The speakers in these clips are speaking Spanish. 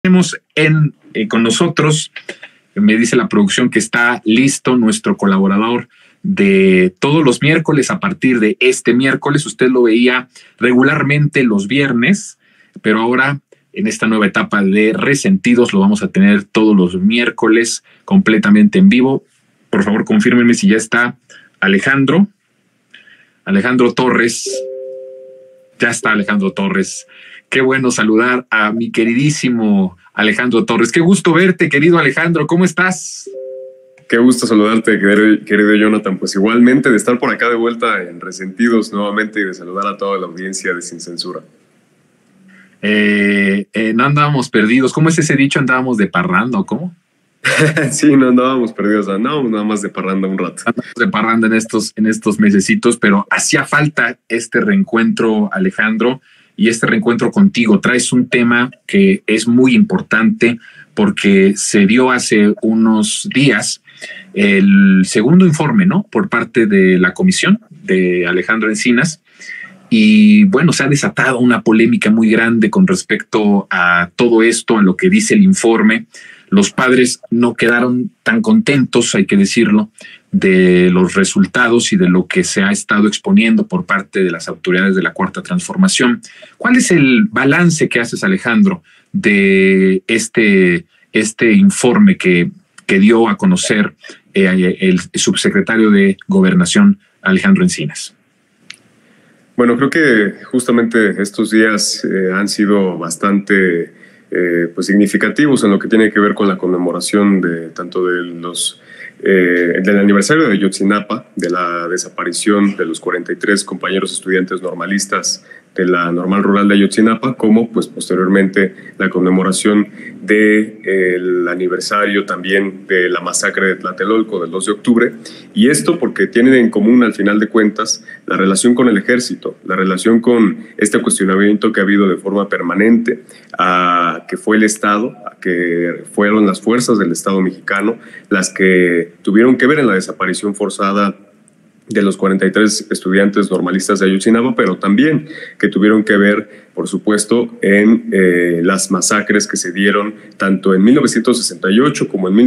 Tenemos con nosotros, me dice la producción que está listo nuestro colaborador de todos los miércoles a partir de este miércoles. Usted lo veía regularmente los viernes, pero ahora en esta nueva etapa de Resentidos lo vamos a tener todos los miércoles completamente en vivo. Por favor, confírmenme si ya está Alejandro Torres. Ya está Alejandro Torres. Qué bueno saludar a mi queridísimo Alejandro Torres. Qué gusto verte, querido Alejandro. ¿Cómo estás? Qué gusto saludarte, querido Jonathan. Pues igualmente de estar por acá de vuelta en Resentidos nuevamente y de saludar a toda la audiencia de Sin Censura. No andábamos perdidos. ¿Cómo es ese dicho? ¿Andábamos de parranda o cómo? Sí, no andábamos perdidos, andábamos nada más de parranda un rato. Andábamos de parranda en estos mesecitos, pero hacía falta este reencuentro, Alejandro, y este reencuentro contigo. Traes un tema que es muy importante porque se dio hace unos días el segundo informe, ¿no? Por parte de la comisión de Alejandro Encinas. Y bueno, se ha desatado una polémica muy grande con respecto a todo esto, a lo que dice el informe. Los padres no quedaron tan contentos, hay que decirlo, de los resultados y de lo que se ha estado exponiendo por parte de las autoridades de la Cuarta Transformación. ¿Cuál es el balance que haces, Alejandro, de este informe que dio a conocer el subsecretario de Gobernación, Alejandro Encinas? Bueno, creo que justamente estos días han sido bastante pues significativos en lo que tiene que ver con la conmemoración de tanto del aniversario de Ayotzinapa, de la desaparición de los 43 compañeros estudiantes normalistas de la Normal Rural de Ayotzinapa, como pues posteriormente la conmemoración del aniversario también de la masacre de Tlatelolco del 2 de octubre, y esto porque tienen en común al final de cuentas la relación con el ejército, la relación con este cuestionamiento que ha habido de forma permanente a que fue el Estado, a que fueron las fuerzas del Estado mexicano las que tuvieron que ver en la desaparición forzada de los 43 estudiantes normalistas de Ayotzinapa, pero también que tuvieron que ver, por supuesto, en las masacres que se dieron tanto en 1968 como en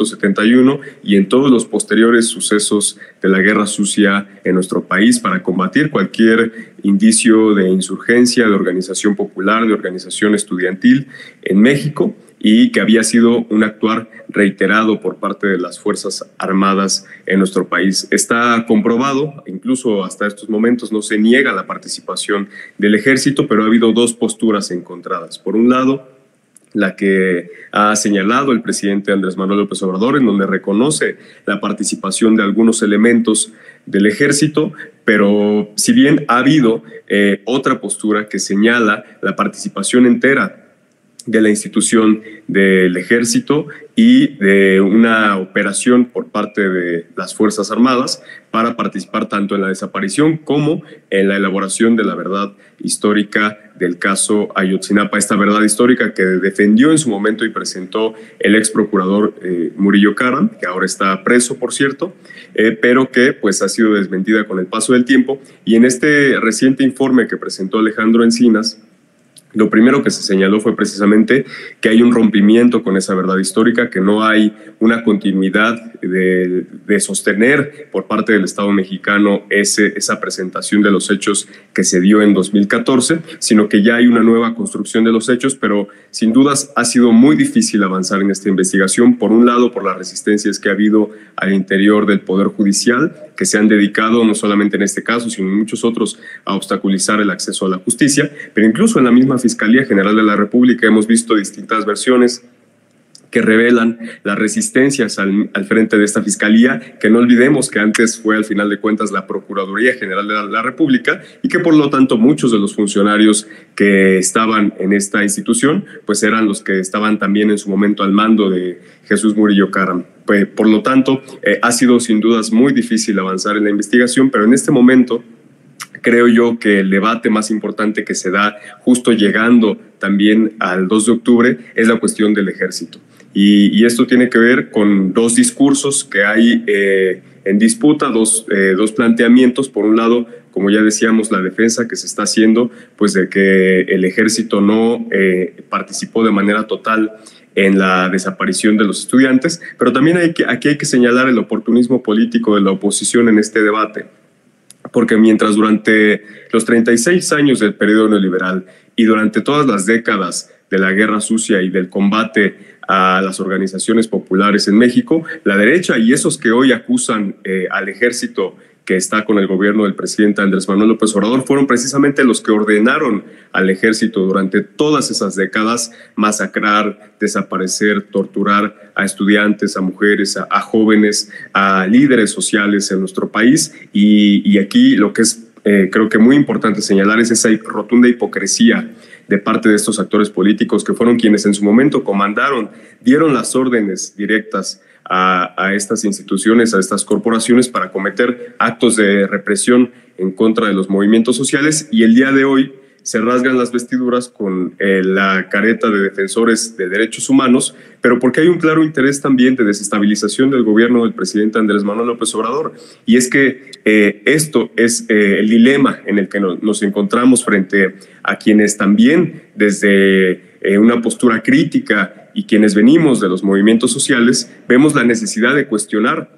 1971 y en todos los posteriores sucesos de la guerra sucia en nuestro país para combatir cualquier indicio de insurgencia, de organización popular, de organización estudiantil en México, y que había sido un actuar reiterado por parte de las Fuerzas Armadas en nuestro país. Está comprobado, incluso hasta estos momentos no se niega la participación del ejército, pero ha habido dos posturas encontradas. Por un lado, la que ha señalado el presidente Andrés Manuel López Obrador, en donde reconoce la participación de algunos elementos del ejército, pero si bien ha habido otra postura que señala la participación entera de la institución del ejército y de una operación por parte de las Fuerzas Armadas para participar tanto en la desaparición como en la elaboración de la verdad histórica del caso Ayotzinapa, esta verdad histórica que defendió en su momento y presentó el ex procurador Murillo Karam, que ahora está preso, por cierto, pero que pues ha sido desmentida con el paso del tiempo. Y en este reciente informe que presentó Alejandro Encinas, lo primero que se señaló fue precisamente que hay un rompimiento con esa verdad histórica, que no hay una continuidad de sostener por parte del Estado mexicano esa presentación de los hechos que se dio en 2014, sino que ya hay una nueva construcción de los hechos, pero sin dudas ha sido muy difícil avanzar en esta investigación, por un lado por las resistencias que ha habido al interior del Poder Judicial, que se han dedicado no solamente en este caso, sino en muchos otros a obstaculizar el acceso a la justicia, pero incluso en la misma Fiscalía General de la República hemos visto distintas versiones que revelan las resistencias al frente de esta fiscalía, que no olvidemos que antes fue al final de cuentas la Procuraduría General de la República y que por lo tanto muchos de los funcionarios que estaban en esta institución pues eran los que estaban también en su momento al mando de Jesús Murillo Karam. Pues, por lo tanto, ha sido sin dudas muy difícil avanzar en la investigación, pero en este momento creo yo que el debate más importante que se da justo llegando también al 2 de octubre es la cuestión del ejército. Y esto tiene que ver con dos discursos que hay en disputa, dos planteamientos. Por un lado, como ya decíamos, la defensa que se está haciendo, pues de que el ejército no participó de manera total en la desaparición de los estudiantes, pero también aquí hay que señalar el oportunismo político de la oposición en este debate, porque mientras durante los 36 años del periodo neoliberal y durante todas las décadas de la guerra sucia y del combate a las organizaciones populares en México, la derecha y esos que hoy acusan al ejército que está con el gobierno del presidente Andrés Manuel López Obrador, fueron precisamente los que ordenaron al ejército durante todas esas décadas masacrar, desaparecer, torturar a estudiantes, a mujeres, a jóvenes, a líderes sociales en nuestro país. Y aquí lo que es creo que muy importante señalar es esa rotunda hipocresía de parte de estos actores políticos que fueron quienes en su momento comandaron, dieron las órdenes directas a estas instituciones, a estas corporaciones para cometer actos de represión en contra de los movimientos sociales, y el día de hoy se rasgan las vestiduras con la careta de defensores de derechos humanos, pero porque hay un claro interés también de desestabilización del gobierno del presidente Andrés Manuel López Obrador. Y es que esto es el dilema en el que nos encontramos frente a quienes también desde una postura crítica y quienes venimos de los movimientos sociales vemos la necesidad de cuestionar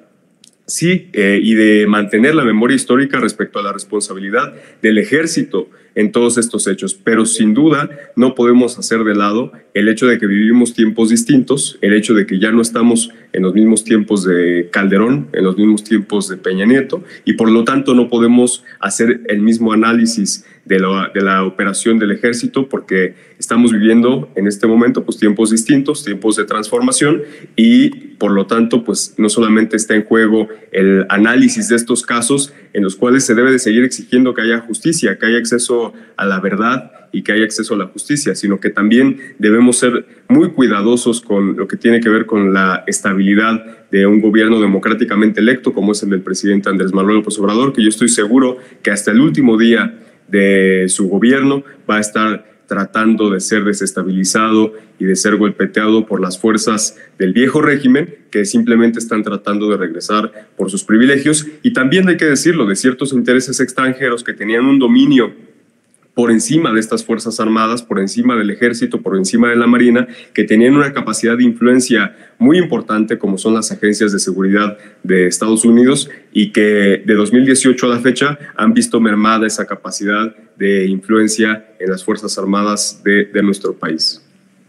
sí, y de mantener la memoria histórica respecto a la responsabilidad del ejército en todos estos hechos. Pero sin duda no podemos hacer de lado el hecho de que vivimos tiempos distintos, el hecho de que ya no estamos en los mismos tiempos de Calderón, en los mismos tiempos de Peña Nieto, y por lo tanto no podemos hacer el mismo análisis de la operación del ejército, porque estamos viviendo en este momento pues tiempos distintos, tiempos de transformación, y por lo tanto pues no solamente está en juego el análisis de estos casos en los cuales se debe de seguir exigiendo que haya justicia, que haya acceso a la verdad y que haya acceso a la justicia, sino que también debemos ser muy cuidadosos con lo que tiene que ver con la estabilidad de un gobierno democráticamente electo como es el del presidente Andrés Manuel López Obrador, que yo estoy seguro que hasta el último día de su gobierno va a estar tratando de ser desestabilizado y de ser golpeteado por las fuerzas del viejo régimen que simplemente están tratando de regresar por sus privilegios, y también hay que decirlo, de ciertos intereses extranjeros que tenían un dominio por encima de estas Fuerzas Armadas, por encima del Ejército, por encima de la Marina, que tenían una capacidad de influencia muy importante, como son las agencias de seguridad de Estados Unidos, y que de 2018 a la fecha han visto mermada esa capacidad de influencia en las Fuerzas Armadas de nuestro país.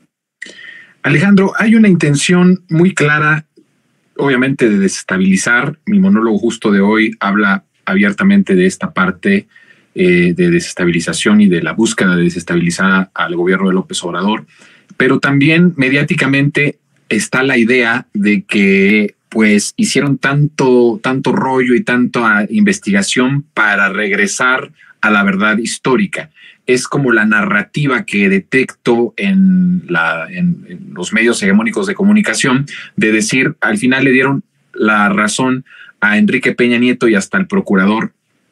Alejandro, hay una intención muy clara, obviamente, de desestabilizar. Mi monólogo justo de hoy habla abiertamente de esta parte de desestabilización y de la búsqueda de desestabilizar al gobierno de López Obrador, pero también mediáticamente está la idea de que pues hicieron tanto rollo y tanta investigación para regresar a la verdad histórica. Es como la narrativa que detecto en los medios hegemónicos de comunicación, de decir, al final le dieron la razón a Enrique Peña Nieto y hasta el procurador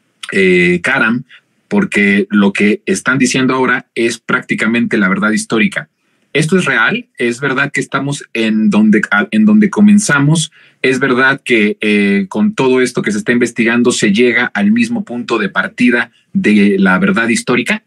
Caram, porque lo que están diciendo ahora es prácticamente la verdad histórica. ¿Esto es real? ¿Es verdad que estamos en donde comenzamos? ¿Es verdad que con todo esto que se está investigando se llega al mismo punto de partida de la verdad histórica?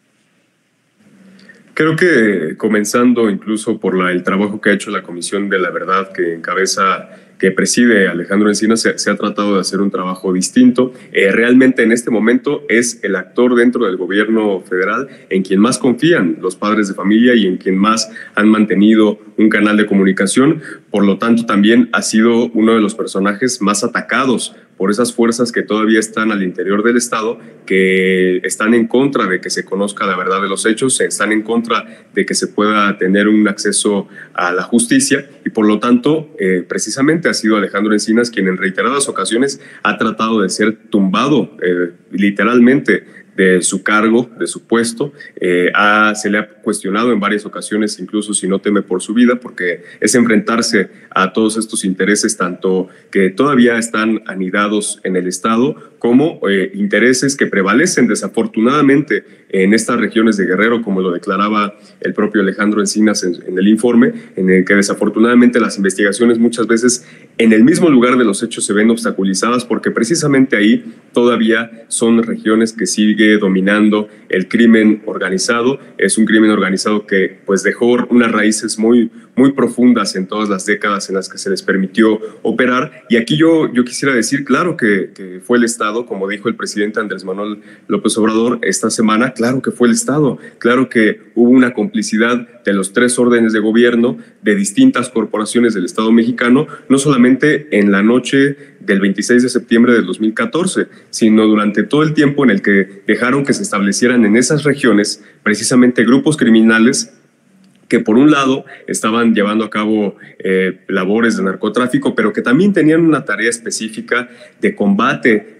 Creo que comenzando incluso por el trabajo que ha hecho la Comisión de la Verdad que preside Alejandro Encinas, se ha tratado de hacer un trabajo distinto. Realmente en este momento es el actor dentro del gobierno federal en quien más confían los padres de familia y en quien más han mantenido un canal de comunicación. Por lo tanto, también ha sido uno de los personajes más atacados por esas fuerzas que todavía están al interior del Estado, que están en contra de que se conozca la verdad de los hechos, están en contra de que se pueda tener un acceso a la justicia, y por lo tanto, precisamente ha sido Alejandro Encinas quien en reiteradas ocasiones ha tratado de ser tumbado literalmente de su cargo, de su puesto. Se le ha cuestionado en varias ocasiones, incluso si no teme por su vida, porque es enfrentarse a todos estos intereses, tanto que todavía están anidados en el Estado, como intereses que prevalecen desafortunadamente en estas regiones de Guerrero, como lo declaraba el propio Alejandro Encinas en el informe, en el que desafortunadamente las investigaciones muchas veces en el mismo lugar de los hechos se ven obstaculizadas porque precisamente ahí todavía son regiones que sigue dominando el crimen organizado. Es un crimen organizado que pues dejó unas raíces muy profundas en todas las décadas en las que se les permitió operar. Y aquí yo quisiera decir, claro que fue el Estado, como dijo el presidente Andrés Manuel López Obrador esta semana, claro que fue el Estado, claro que hubo una complicidad de los 3 órdenes de gobierno, de distintas corporaciones del Estado mexicano, no solamente en la noche del 26 de septiembre del 2014, sino durante todo el tiempo en el que dejaron que se establecieran en esas regiones precisamente grupos criminales que por un lado estaban llevando a cabo labores de narcotráfico, pero que también tenían una tarea específica de combate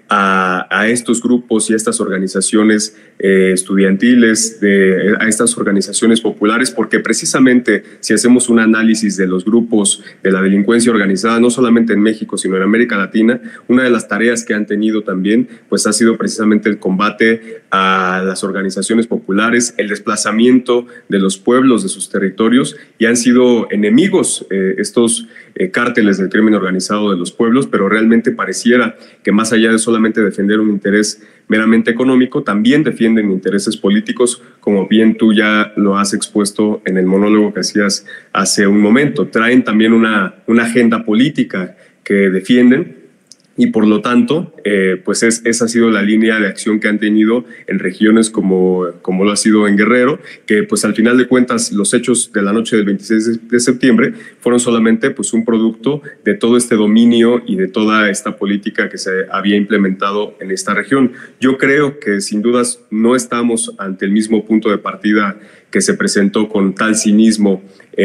a estos grupos y a estas organizaciones estudiantiles, a estas organizaciones populares, porque precisamente si hacemos un análisis de los grupos de la delincuencia organizada, no solamente en México, sino en América Latina, una de las tareas que han tenido también pues ha sido precisamente el combate a las organizaciones populares, el desplazamiento de los pueblos de sus territorios, y han sido enemigos estos cárteles del crimen organizado de los pueblos, pero realmente pareciera que más allá de solamente defender un interés meramente económico, también defienden intereses políticos, como bien tú ya lo has expuesto en el monólogo que hacías hace un momento. Traen también una agenda política que defienden, y por lo tanto, pues esa ha sido la línea de acción que han tenido en regiones como lo ha sido en Guerrero, que pues al final de cuentas los hechos de la noche del 26 de septiembre fueron solamente pues un producto de todo este dominio y de toda esta política que se había implementado en esta región. Yo creo que sin dudas no estamos ante el mismo punto de partida que se presentó con tal cinismo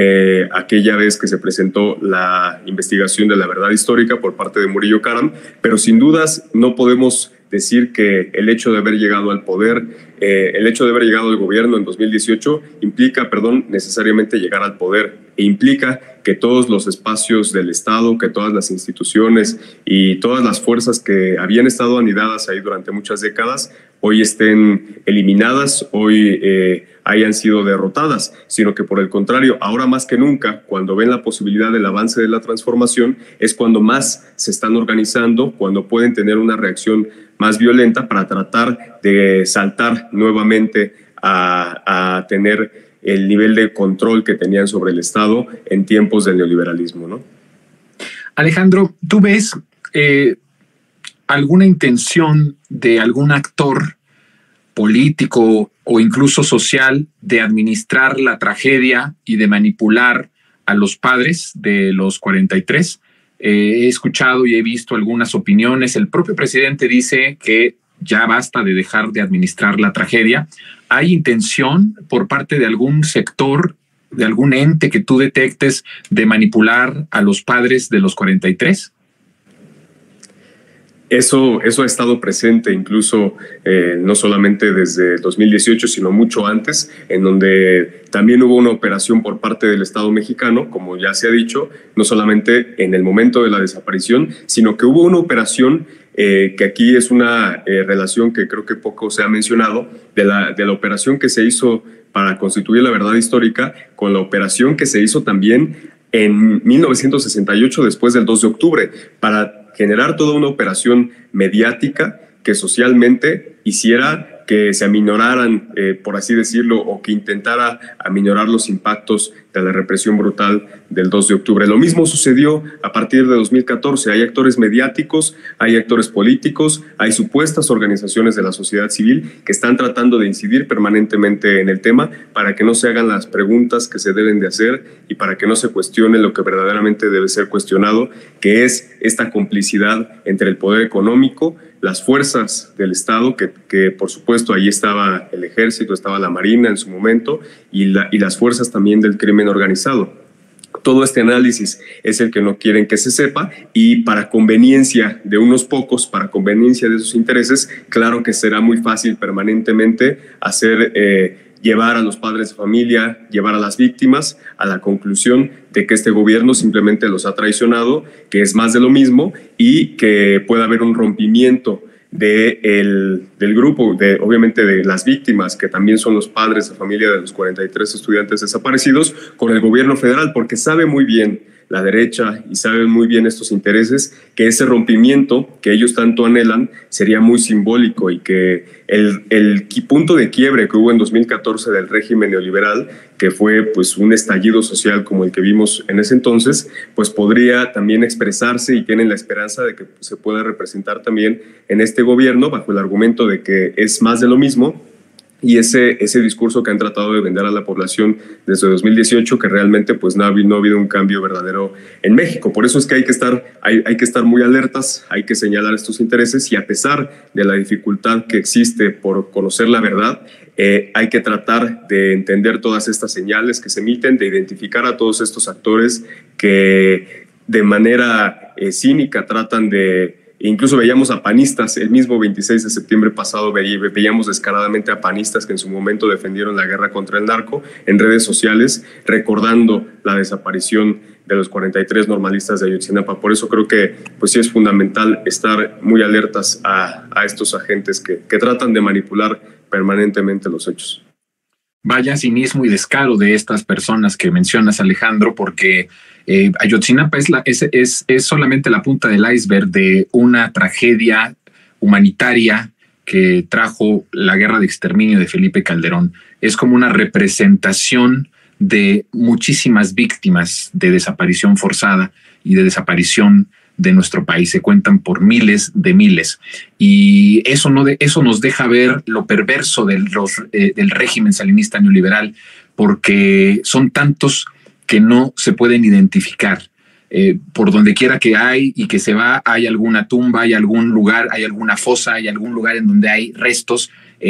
aquella vez que se presentó la investigación de la verdad histórica por parte de Murillo Karam, pero sin dudas no podemos decir que el hecho de haber llegado al poder, el hecho de haber llegado al gobierno en 2018 implica, necesariamente llegar al poder, e implica que todos los espacios del Estado, que todas las instituciones y todas las fuerzas que habían estado anidadas ahí durante muchas décadas hoy estén eliminadas, hoy hayan sido derrotadas, sino que por el contrario, ahora más que nunca, cuando ven la posibilidad del avance de la transformación, es cuando más se están organizando, cuando pueden tener una reacción más violenta para tratar de saltar nuevamente a tener el nivel de control que tenían sobre el Estado en tiempos del neoliberalismo, ¿no? Alejandro, ¿tú ves alguna intención de algún actor político o incluso social de administrar la tragedia y de manipular a los padres de los 43? He escuchado y he visto algunas opiniones. El propio presidente dice que ya basta de dejar de administrar la tragedia. ¿Hay intención por parte de algún sector, de algún ente que tú detectes, de manipular a los padres de los 43? Eso ha estado presente incluso no solamente desde 2018, sino mucho antes, en donde también hubo una operación por parte del Estado mexicano, como ya se ha dicho, no solamente en el momento de la desaparición, sino que hubo una operación que aquí es una relación que creo que poco se ha mencionado, de la operación que se hizo para constituir la verdad histórica, con la operación que se hizo también en 1968, después del 2 de octubre, para generar toda una operación mediática que socialmente hiciera que se aminoraran, por así decirlo, o que intentara aminorar los impactos de la represión brutal del 2 de octubre. Lo mismo sucedió a partir de 2014. Hay actores mediáticos, hay actores políticos, hay supuestas organizaciones de la sociedad civil que están tratando de incidir permanentemente en el tema para que no se hagan las preguntas que se deben de hacer y para que no se cuestione lo que verdaderamente debe ser cuestionado, que es esta complicidad entre el poder económico, las fuerzas del Estado, que por supuesto ahí estaba el Ejército, estaba la Marina en su momento, y las fuerzas también del crimen organizado. Todo este análisis es el que no quieren que se sepa, y para conveniencia de unos pocos, para conveniencia de sus intereses, claro que será muy fácil permanentemente llevar a los padres de familia, llevar a las víctimas a la conclusión de que este gobierno simplemente los ha traicionado, que es más de lo mismo y que puede haber un rompimiento del grupo, obviamente de las víctimas, que también son los padres de familia de los 43 estudiantes desaparecidos, con el gobierno federal, porque sabe muy bien la derecha, y saben muy bien estos intereses, que ese rompimiento que ellos tanto anhelan sería muy simbólico, y que el punto de quiebre que hubo en 2014 del régimen neoliberal, que fue pues un estallido social como el que vimos en ese entonces, pues podría también expresarse, y tienen la esperanza de que se pueda representar también en este gobierno, bajo el argumento de que es más de lo mismo. Y ese discurso que han tratado de vender a la población desde 2018, que realmente pues no ha habido un cambio verdadero en México. Por eso es que hay que estar muy alertas, hay que señalar estos intereses, y a pesar de la dificultad que existe por conocer la verdad, hay que tratar de entender todas estas señales que se emiten, de identificar a todos estos actores que de manera cínica tratan de... Incluso veíamos a panistas, el mismo 26 de septiembre pasado veíamos descaradamente a panistas que en su momento defendieron la guerra contra el narco en redes sociales, recordando la desaparición de los 43 normalistas de Ayotzinapa. Por eso creo que pues sí es fundamental estar muy alertas a estos agentes que tratan de manipular permanentemente los hechos. Vaya cinismo y descaro de estas personas que mencionas, Alejandro, porque Ayotzinapa es solamente la punta del iceberg de una tragedia humanitaria que trajo la guerra de exterminio de Felipe Calderón. Es como una representación de muchísimas víctimas de desaparición forzada y de desaparición de nuestro país. Se cuentan por miles de miles, y eso nos deja ver lo perverso del régimen salinista neoliberal, porque son tantos que no se pueden identificar. Por donde quiera que hay y que se va, hay alguna tumba, hay algún lugar, hay alguna fosa, hay algún lugar en donde hay restos.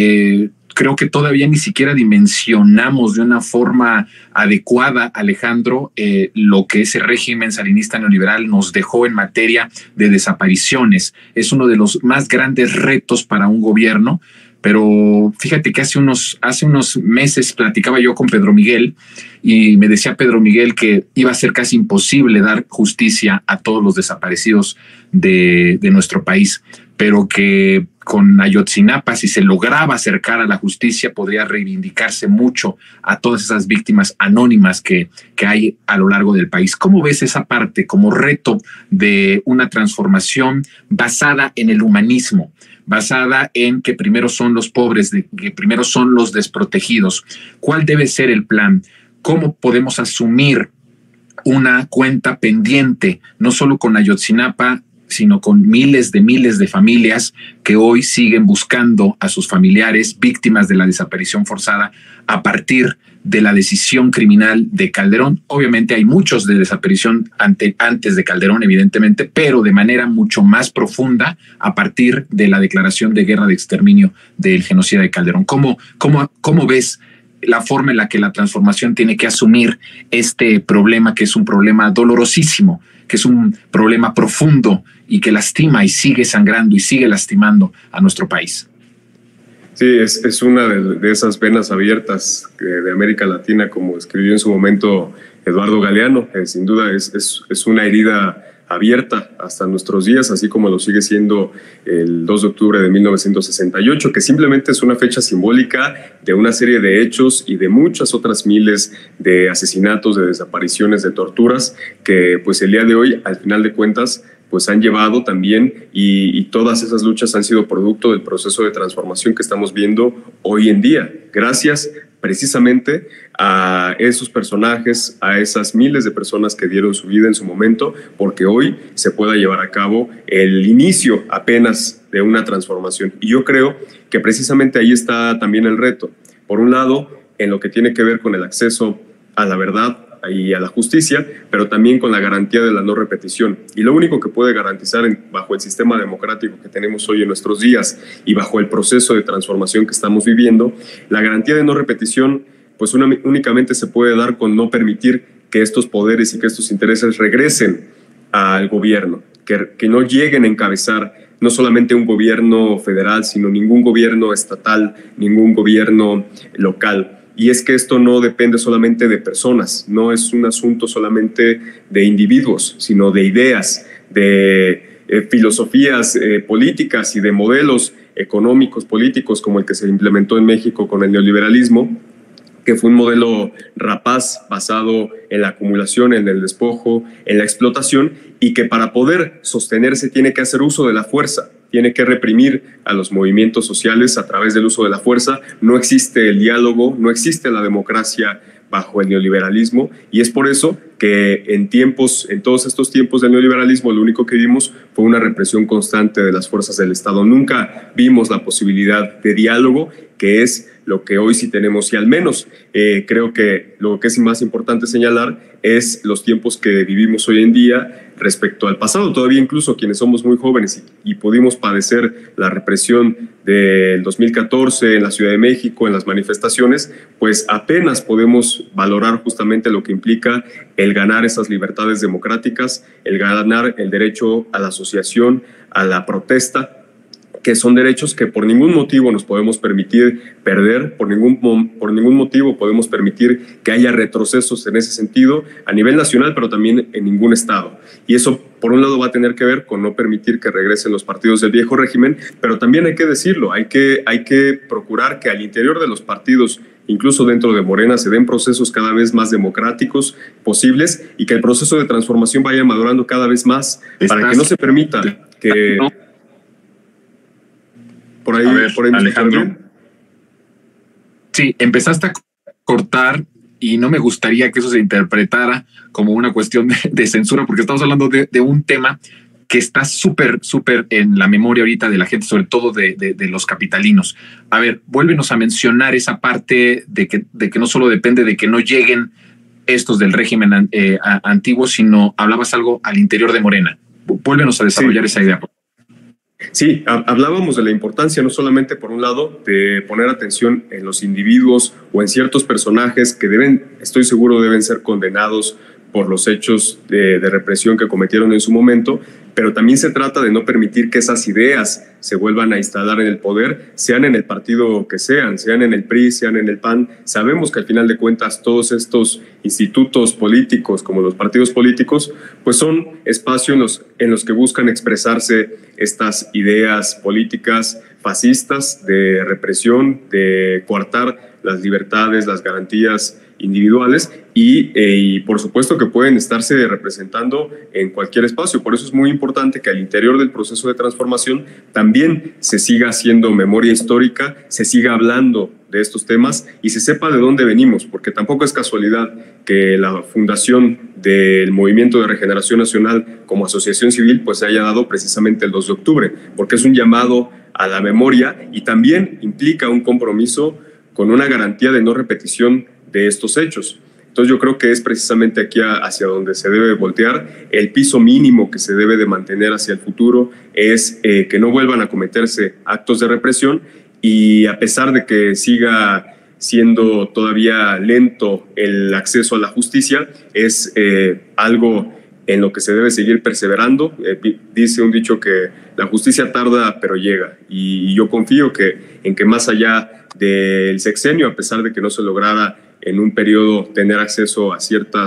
Creo que todavía ni siquiera dimensionamos de una forma adecuada, Alejandro, lo que ese régimen salinista neoliberal nos dejó en materia de desapariciones. Es uno de los más grandes retos para un gobierno, pero fíjate que hace unos meses platicaba yo con Pedro Miguel, y me decía Pedro Miguel que iba a ser casi imposible dar justicia a todos los desaparecidos de nuestro país, pero que con Ayotzinapa, si se lograba acercar a la justicia, podría reivindicarse mucho a todas esas víctimas anónimas que hay a lo largo del país. ¿Cómo ves esa parte como reto de una transformación basada en el humanismo, basada en que primero son los pobres, que primero son los desprotegidos? ¿Cuál debe ser el plan? ¿Cómo podemos asumir una cuenta pendiente, no solo con Ayotzinapa, sino con miles de familias que hoy siguen buscando a sus familiares víctimas de la desaparición forzada a partir de la decisión criminal de Calderón? Obviamente hay muchos de desaparición antes de Calderón, evidentemente, pero de manera mucho más profunda a partir de la declaración de guerra de exterminio del genocida de Calderón. ¿Cómo ves la forma en la que la transformación tiene que asumir este problema, que es un problema dolorosísimo, que es un problema profundo y que lastima y sigue sangrando y sigue lastimando a nuestro país? Sí, es una de esas venas abiertas de América Latina, como escribió en su momento Eduardo Galeano. Sin duda es una herida abierta hasta nuestros días, así como lo sigue siendo el 2 de octubre de 1968, que simplemente es una fecha simbólica de una serie de hechos y de muchas otras miles de asesinatos, de desapariciones, de torturas, que pues el día de hoy, al final de cuentas, pues han llevado también, y todas esas luchas han sido producto del proceso de transformación que estamos viendo hoy en día, gracias precisamente a esos personajes, a esas miles de personas que dieron su vida en su momento, porque hoy se pueda llevar a cabo el inicio apenas de una transformación. Y yo creo que precisamente ahí está también el reto. Por un lado, en lo que tiene que ver con el acceso a la verdad y a la justicia, pero también con la garantía de la no repetición. Y lo único que puede garantizar bajo el sistema democrático que tenemos hoy en nuestros días y bajo el proceso de transformación que estamos viviendo, la garantía de no repetición pues únicamente se puede dar con no permitir que estos poderes y que estos intereses regresen al gobierno, que no lleguen a encabezar no solamente un gobierno federal, sino ningún gobierno estatal, ningún gobierno local. Y es que esto no depende solamente de personas, no es un asunto solamente de individuos, sino de ideas, de filosofías políticas y de modelos económicos, políticos, como el que se implementó en México con el neoliberalismo, que fue un modelo rapaz basado en la acumulación, en el despojo, en la explotación, y que para poder sostenerse tiene que hacer uso de la fuerza, tiene que reprimir a los movimientos sociales a través del uso de la fuerza. No existe el diálogo, no existe la democracia bajo el neoliberalismo, y es por eso que en todos estos tiempos del neoliberalismo, lo único que vimos fue una represión constante de las fuerzas del Estado. Nunca vimos la posibilidad de diálogo, que es lo que hoy sí tenemos, y al menos creo que lo que es más importante señalar es los tiempos que vivimos hoy en día respecto al pasado. Todavía incluso quienes somos muy jóvenes y pudimos padecer la represión del 2014 en la Ciudad de México, en las manifestaciones, pues apenas podemos valorar justamente lo que implica el ganar esas libertades democráticas, el ganar el derecho a la asociación, a la protesta, que son derechos que por ningún motivo nos podemos permitir perder, por ningún motivo podemos permitir que haya retrocesos en ese sentido a nivel nacional, pero también en ningún estado. Y eso, por un lado, va a tener que ver con no permitir que regresen los partidos del viejo régimen, pero también hay que decirlo, hay que procurar que al interior de los partidos, incluso dentro de Morena, se den procesos cada vez más democráticos posibles, y que el proceso de transformación vaya madurando cada vez más, para que no se permita que... Por ahí, Alejandro. Sí, empezaste a cortar y no me gustaría que eso se interpretara como una cuestión de censura, porque estamos hablando de un tema que está súper en la memoria ahorita de la gente, sobre todo de los capitalinos. A ver, vuélvenos a mencionar esa parte de que no solo depende de que no lleguen estos del régimen antiguo, sino hablabas algo al interior de Morena. Vuélvenos a desarrollar esa idea. Sí, hablábamos de la importancia no solamente, por un lado, de poner atención en los individuos o en ciertos personajes que estoy seguro, deben ser condenados por los hechos de represión que cometieron en su momento, pero también se trata de no permitir que esas ideas se vuelvan a instalar en el poder, sean en el partido que sean en el PRI, sean en el PAN. Sabemos que al final de cuentas todos estos institutos políticos, como los partidos políticos, pues son espacios en los que buscan expresarse estas ideas políticas fascistas de represión, de coartar las libertades, las garantías individuales, y por supuesto que pueden estarse representando en cualquier espacio. Por eso es muy importante que al interior del proceso de transformación también se siga haciendo memoria histórica, se siga hablando de estos temas y se sepa de dónde venimos, porque tampoco es casualidad que la fundación del Movimiento de Regeneración Nacional como asociación civil pues se haya dado precisamente el 2 de octubre, porque es un llamado a la memoria y también implica un compromiso con una garantía de no repetición de estos hechos. Entonces yo creo que es precisamente aquí hacia donde se debe voltear. El piso mínimo que se debe de mantener hacia el futuro es que no vuelvan a cometerse actos de represión, y a pesar de que siga siendo todavía lento el acceso a la justicia, es algo en lo que se debe seguir perseverando. Dice un dicho que la justicia tarda pero llega, y yo confío en que más allá del sexenio, a pesar de que no se lograra en un periodo tener acceso a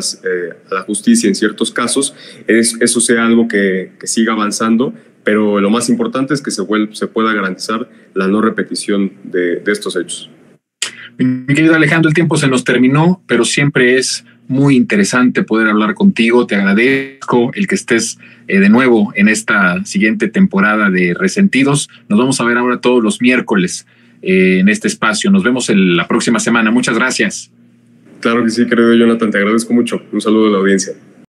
la justicia en ciertos casos, eso sea algo que siga avanzando, pero lo más importante es que se pueda garantizar la no repetición de estos hechos. Mi querido Alejandro, el tiempo se nos terminó, pero siempre es muy interesante poder hablar contigo. Te agradezco el que estés de nuevo en esta siguiente temporada de Resentidos. Nos vamos a ver ahora todos los miércoles en este espacio. Nos vemos la próxima semana. Muchas gracias. Claro que sí, querido Jonathan, te agradezco mucho. Un saludo a la audiencia.